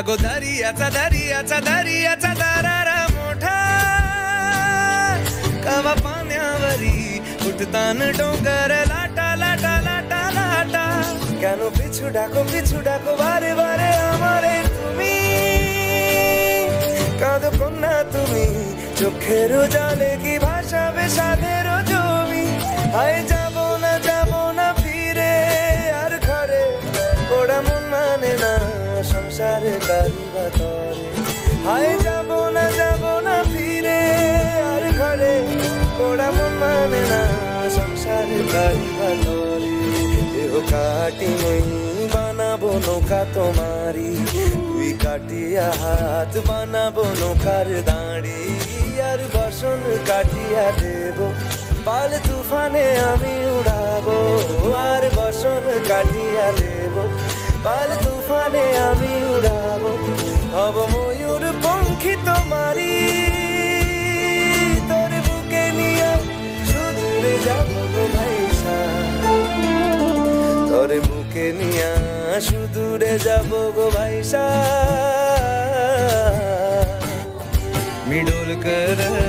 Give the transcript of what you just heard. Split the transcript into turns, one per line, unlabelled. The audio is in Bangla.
गो दरियाचा दरियाचा दरियाचा दरारा मोठा कवा पाण्यावरी उठतान डोंगर लाटा लाटा लाटा लाटा কেন পিছু ডাকো বারে বারে আমারে তুমি কাঁদো কন্যা তুমি চোখের জলে কি ভাসাবে সাধের জমি হায় যাব না ফিরে আর ঘরে ওরা মন মানে না সংসারে কারিবা তরে হায় যাব না ফিরে আর ঘরে ওরা মন মানে না সংসারে কারিবা তরে দেহ কাটি নেই বানাবো নৌকা তোমারি তুই কাটিয়া হাত বানাবো নৌকার দাঁড়ি আর বসন কাটিয়া দেব পাল তুফানে আমি উড়াবো আর বসন কাটিয়া দেব পাল তুফানে আমি উড়াবো হব ময়ূর পঙ্খী তোমারি তোর বুকে নিয়ে সুদূরে যাবো গো ভাইসা তোর বুকে নিয়ে সুদূরে যাবো গো ভাইসা मिडोल कर